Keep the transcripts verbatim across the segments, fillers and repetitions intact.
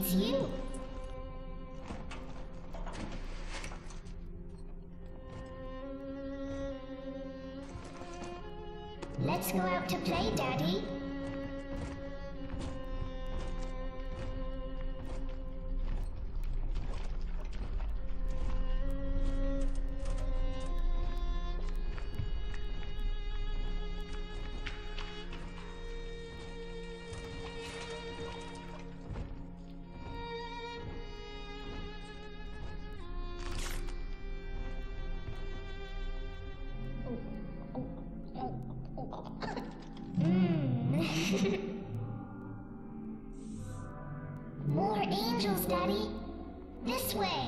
It's you. Let's go out to play, Daddy. More angels, Daddy. This way.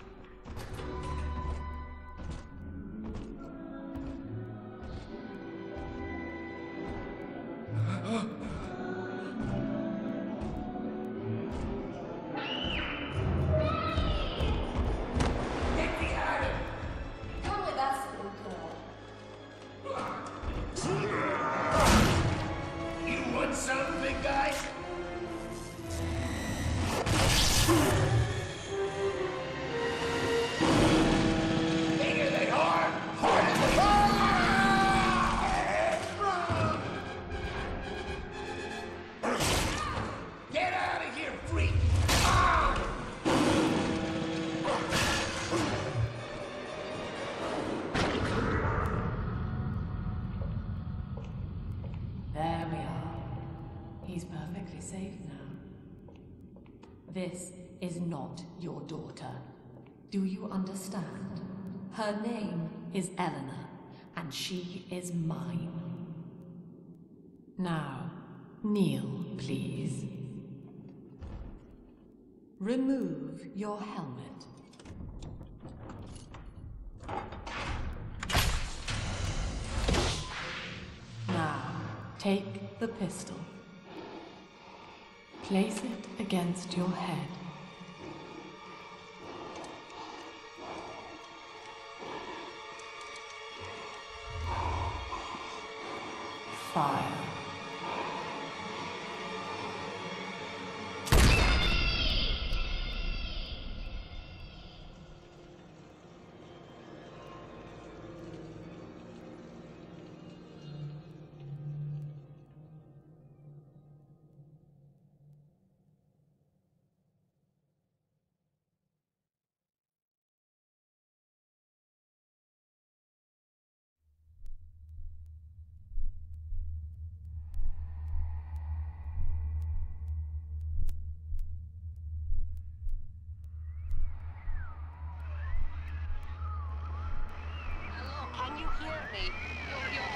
There we are. He's perfectly safe now. This is not your daughter. Do you understand? Her name is Eleanor, and she is mine. Now, kneel, please. Remove your helmet. Now, take the pistol. Place it against your head. Fire. Can you hear me? You're, you're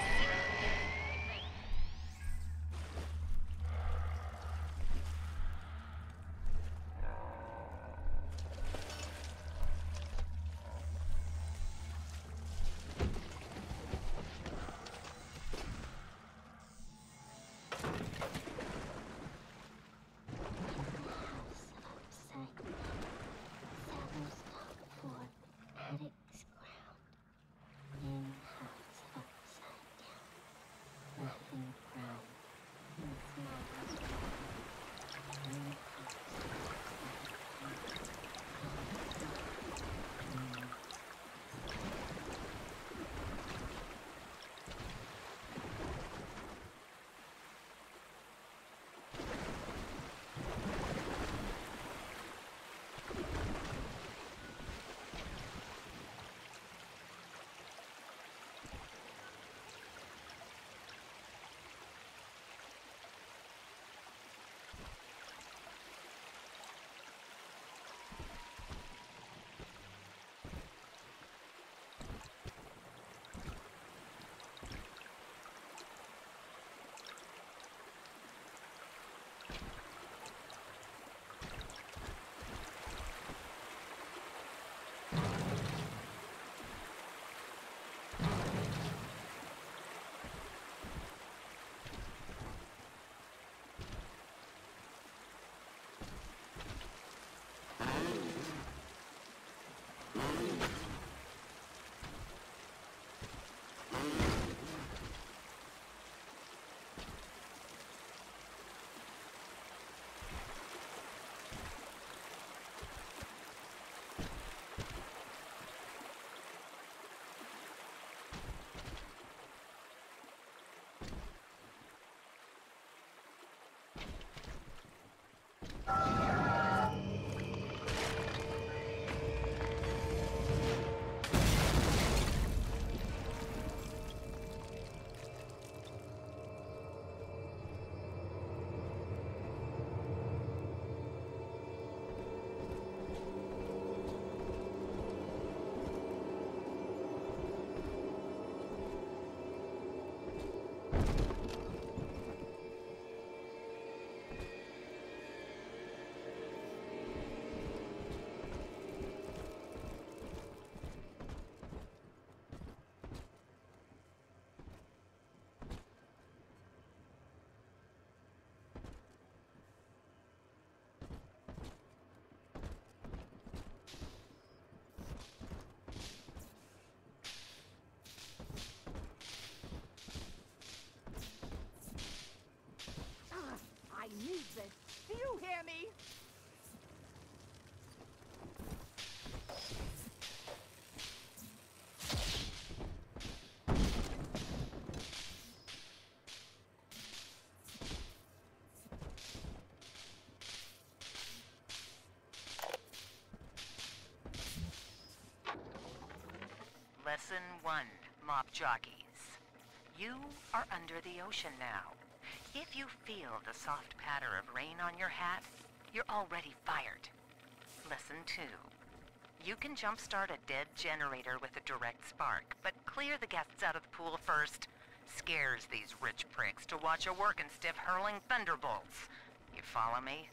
Lesson one, mop jockeys. You are under the ocean now. If you feel the soft patter of rain on your hat, you're already fired. Lesson two. You can jumpstart a dead generator with a direct spark, but clear the guests out of the pool first. Scares these rich pricks to watch a working stiff hurling thunderbolts. You follow me?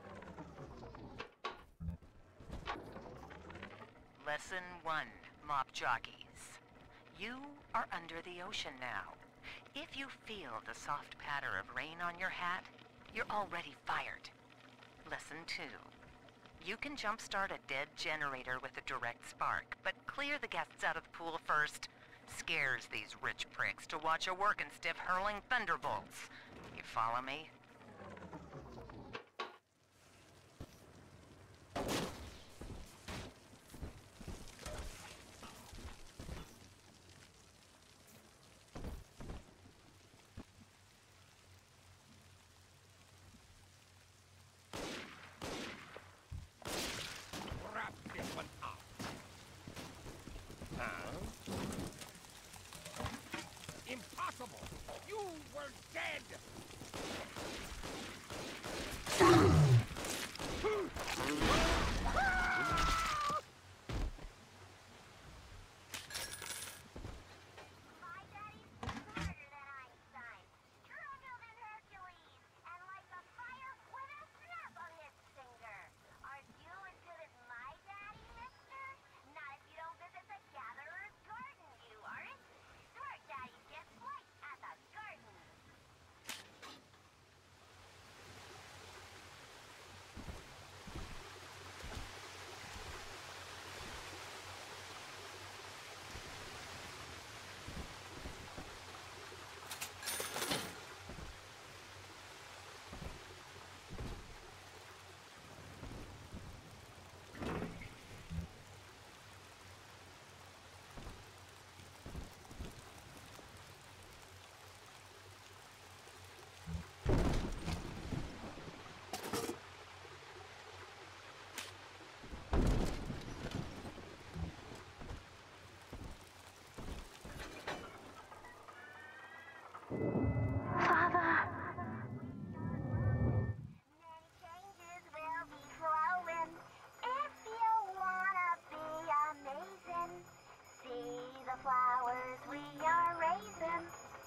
Lesson one, mop jockeys. You are under the ocean now. If you feel the soft patter of rain on your hat, you're already fired. Lesson two. You can jumpstart a dead generator with a direct spark, but clear the guests out of the pool first. Scares these rich pricks to watch a working stiff hurling thunderbolts. You follow me? Wrap this one up. Huh? Impossible! You were dead! My daddy's smarter than Einstein, stronger than Hercules, and like a fire with a snap of his finger. Are you as good as my daddy, mister? Not if you don't visit the Gatherer's Garden, you aren't. Smart daddies get flights at the garden. Father. Many changes will be flowing. If you wanna be amazing, see the flowers we are raising.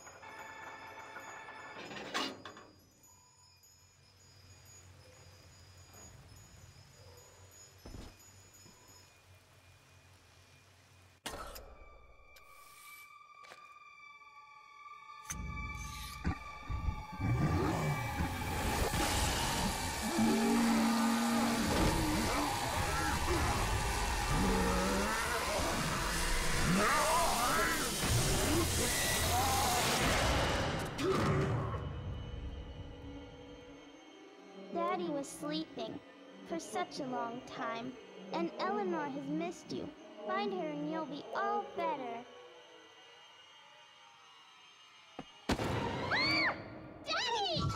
Daddy was sleeping for such a long time, and Eleanor has missed you. Find her and you'll be all better. Ah! Daddy!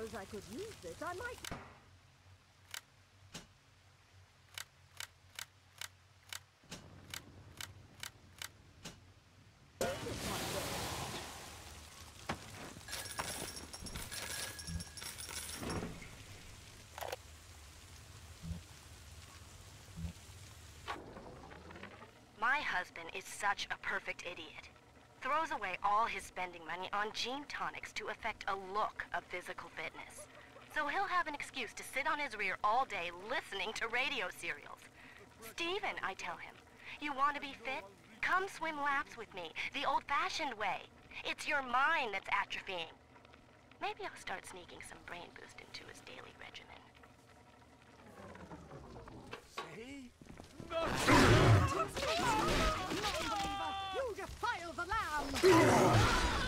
suppose I could use this. I might... My husband is such a perfect idiot. Throws away all his spending money on gene tonics to affect a look of physical fitness. So he'll have an excuse to sit on his rear all day listening to radio serials. Steven, I tell him, you want to be fit? Come swim laps with me, the old-fashioned way. It's your mind that's atrophying. Maybe I'll start sneaking some brain boost into his daily regimen. See? Non-believer! You defile the land!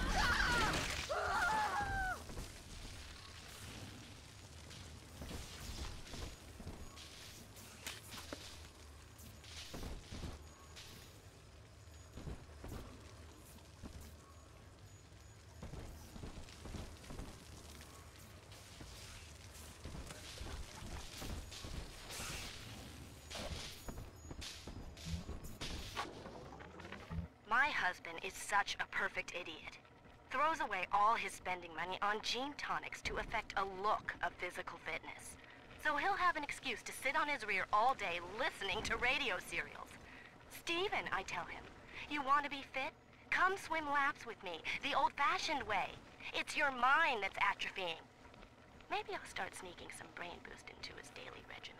My husband is such a perfect idiot. Throws away all his spending money on gene tonics to affect a look of physical fitness. So he'll have an excuse to sit on his rear all day listening to radio serials. Steven, I tell him, you want to be fit? Come swim laps with me, the old-fashioned way. It's your mind that's atrophying. Maybe I'll start sneaking some brain boost into his daily regimen.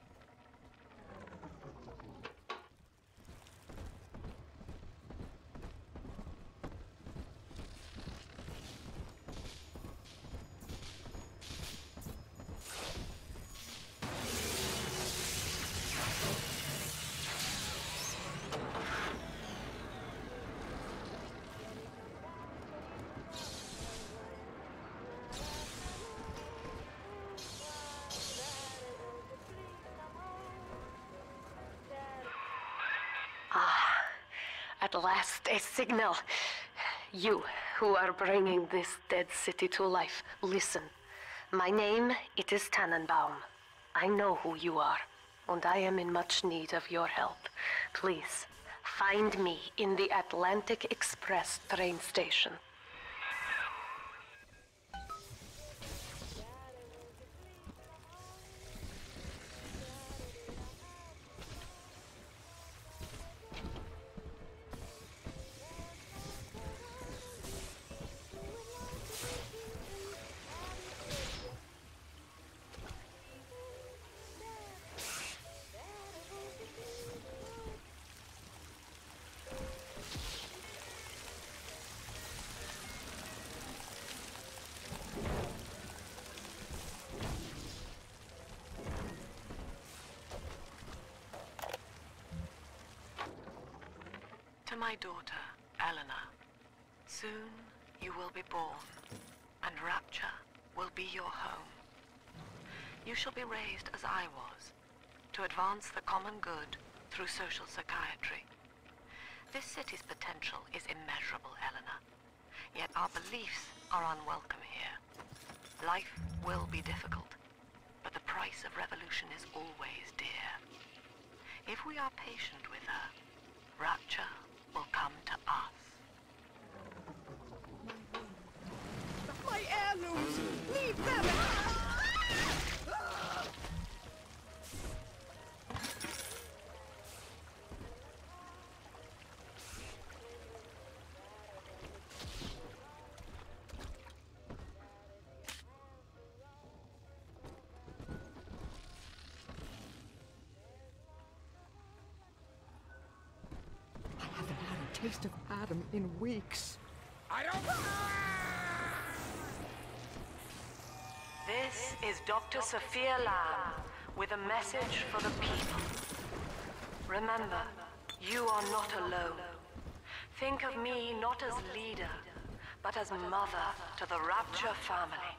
At last, a signal. You, who are bringing this dead city to life, listen. My name, it is Tannenbaum. I know who you are, and I am in much need of your help. Please, find me in the Atlantic Express train station. To my daughter, Eleanor, soon you will be born, and Rapture will be your home. You shall be raised as I was, to advance the common good through social psychiatry. This city's potential is immeasurable, Eleanor, yet our beliefs are unwelcome here. Life will be difficult, but the price of revolution is always dear. If we are patient with her, Rapture will come to us. My heirlooms! Leave them! Taste of Adam in weeks. I don't... This is Doctor Sophia Lamb with a message for the people. Remember, you are not alone. Think of me not as leader, but as mother to the Rapture family.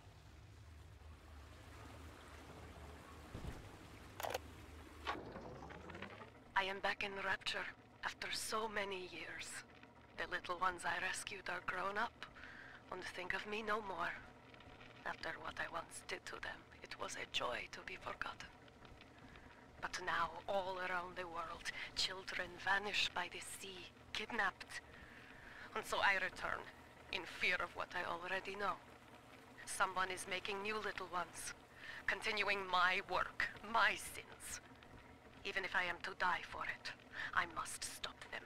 I am back in Rapture after so many years. The little ones I rescued are grown up, and think of me no more. After what I once did to them, it was a joy to be forgotten. But now, all around the world, children vanish by the sea, kidnapped. And so I return, in fear of what I already know. Someone is making new little ones, continuing my work, my sins. Even if I am to die for it, I must stop them.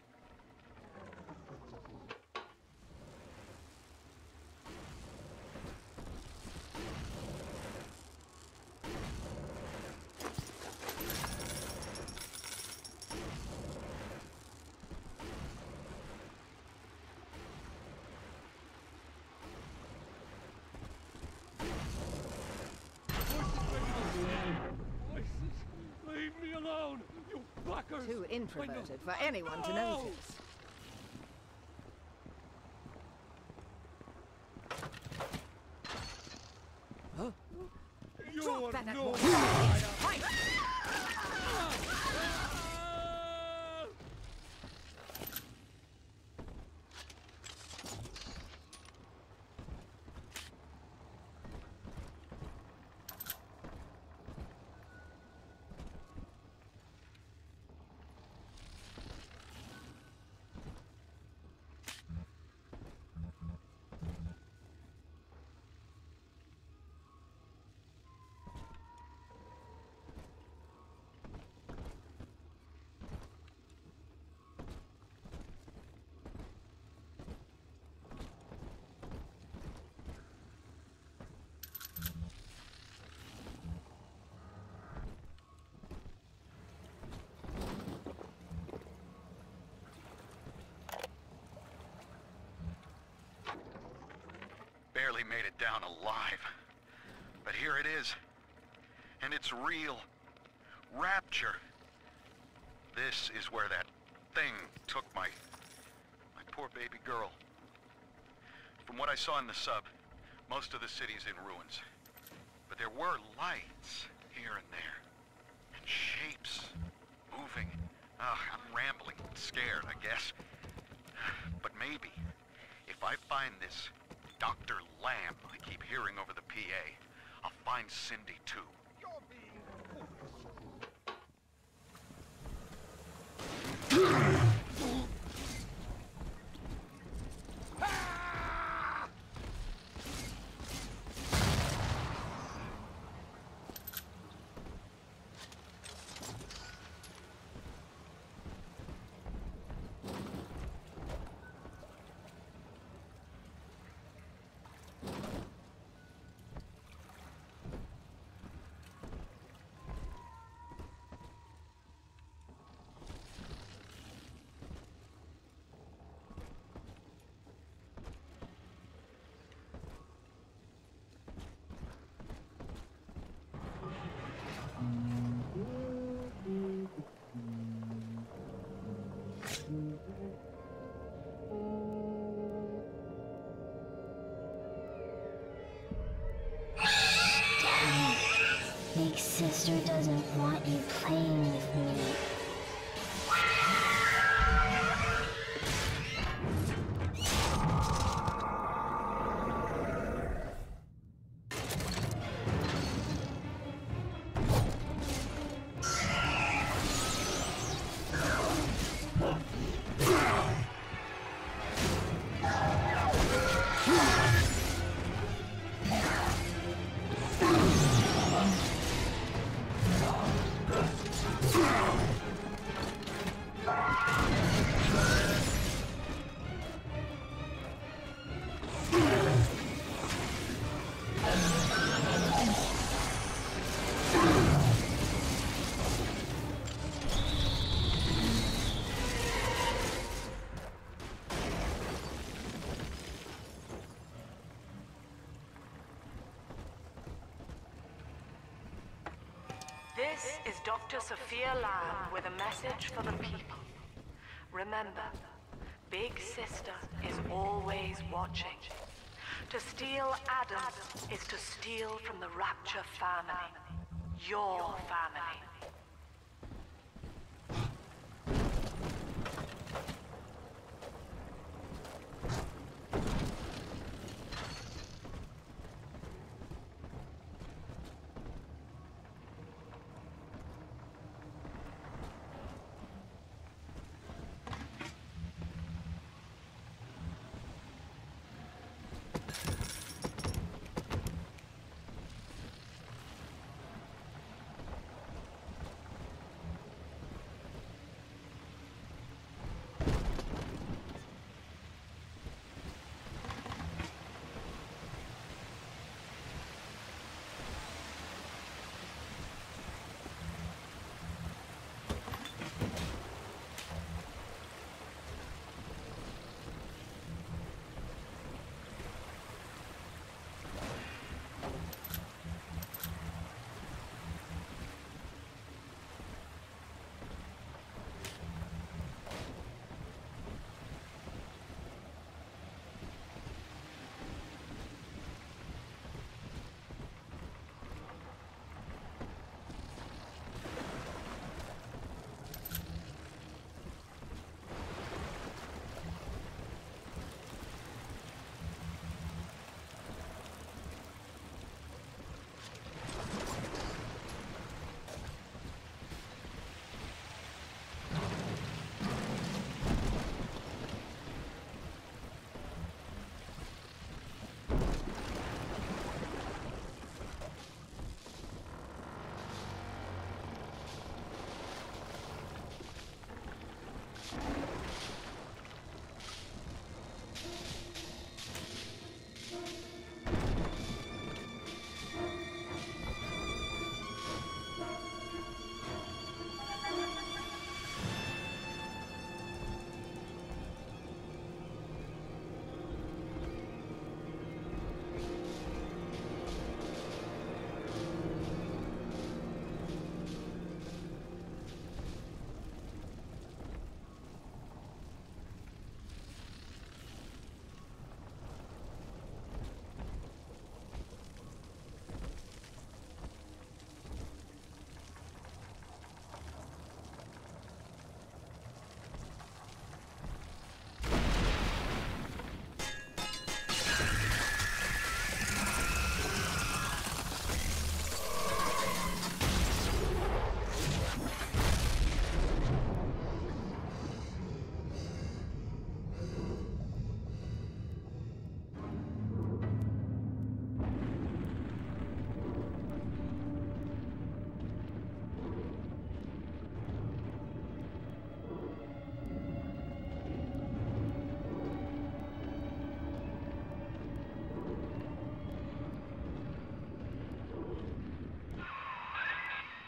Leave me alone, you fuckers! Too introverted for anyone to No! notice. Huh? You're Drop that at no more. fighter! Fight! Barely made it down alive. But here it is. And it's real. Rapture. This is where that thing took my... my poor baby girl. From what I saw in the sub, most of the city's in ruins. But there were lights here and there. And shapes. Moving. Ugh, I'm rambling. Scared, I guess. But maybe, if I find this Doctor Lamb I keep hearing over the P A, I'll find Cindy too. You're being Big sister doesn't want you playing with me. This is Doctor Sophia Lamb with a message for the people. Remember, Big Sister is always watching. To steal Adam is to steal from the Rapture family. Your family.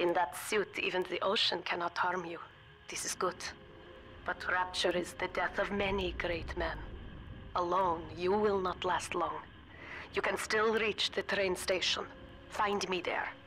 In that suit, even the ocean cannot harm you. This is good. But Rapture is the death of many great men. Alone, you will not last long. You can still reach the train station. Find me there.